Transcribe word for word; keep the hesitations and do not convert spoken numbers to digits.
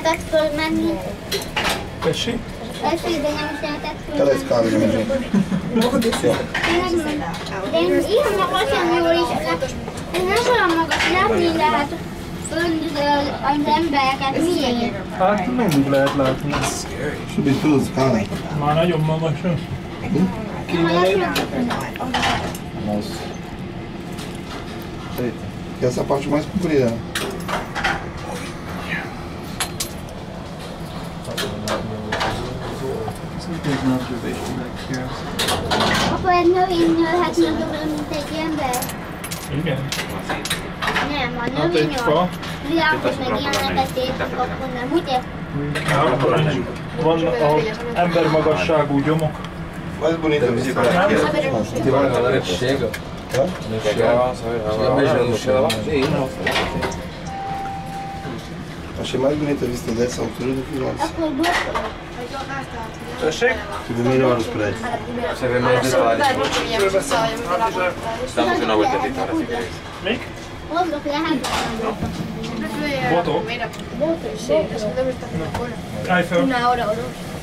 lehetett fölmenni. Tessék? Tessék, de nem is lehetett Te lesz fölmenni. kávé, nem De én ilyen magasan jól is, én nem olyan magas, látni lehet föntről az embereket, miért? Hát mindig lehet látni. Mit tudsz, kávé? Már nagyon magasan. Nem olyan Nossa. Eita. Que é essa parte mais comprida. Apa egy növény nőhet nagyobbra, mint egy ember? Igen. Nem, a Hát egy növény fa. a virágos meg ilyeneket értünk, akkor nem, ugye? Akkor nincs. Van az ember magasságú gyomok. Mais bonita de visitar. Chega. Chega beijando ela. Achei mais bonita a vista dessa altura do que lá. Akkor blokkolok. Tessék? Você vê melhor os prédios. Você vê mais detalhes. Estamos na outra editora. Mik? Boldog lehet. Botok? Boldog. Eiffel. Una hora, hora.